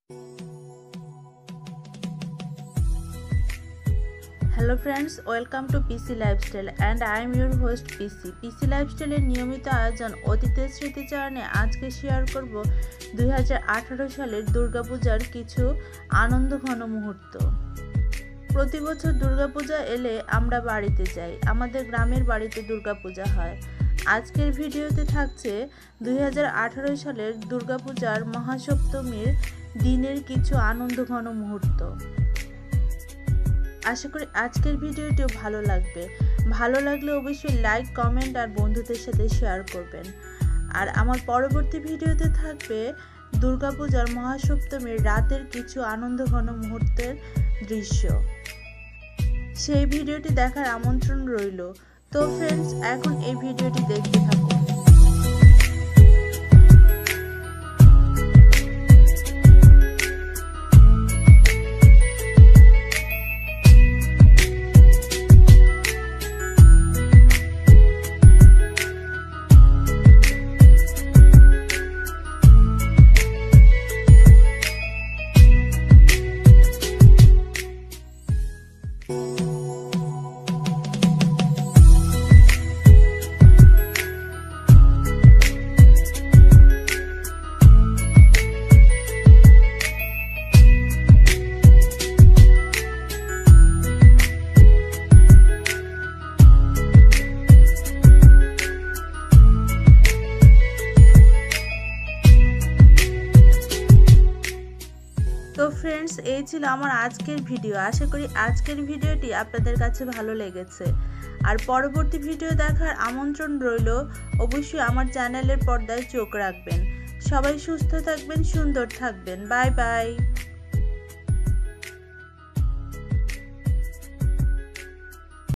Hello friends, welcome to PC Lifestyle and I am your host PC. PC Lifestyle এর নিয়মিত আয়োজন অতীতের স্মৃতিচারণে আজকে শেয়ার করব 2018 সালের দুর্গা পূজার কিছু আনন্দঘন মুহূর্ত। প্রতি বছর দুর্গা পূজা এলে আমরা বাড়িতে যাই। আমাদের গ্রামের বাড়িতে দুর্গা পূজা হয়। আজকের ভিডিওতে থাকছে 2018 সালের দুর্গা পূজার মহাসপ্তমীর দিনের কিছু আনন্দঘন মুহূর্ত। আশা করি আজকের ভিডিওটিও ভালো লাগবে। ভালো লাগলে অবশ্যই লাইক, কমেন্ট আর বন্ধুদের সাথে শেয়ার করবেন। আর আমার পরবর্তী ভিডিওতে থাকবে দুর্গাপূজার মহাসপ্তমীর রাতের কিছু আনন্দঘন মুহূর্তের দৃশ্য। সেই ভিডিওটি দেখার আমন্ত্রণ রইল। তো ফ্রেন্ডস, এখন এই ভিডিওটি দেখতে থাকুন। তো ফ্রেন্ডস, এই ছিল আমার আজকের ভিডিও। আশা করি আজকের ভিডিওটি আপনাদের কাছে ভালো লেগেছে। আর পরবর্তী ভিডিও দেখার আমন্ত্রণ রইল। অবশ্যই আমার চ্যানেলের পর্দায় চোখ রাখবেন। সবাই সুস্থ থাকবেন, সুন্দর থাকবেন। Bye by.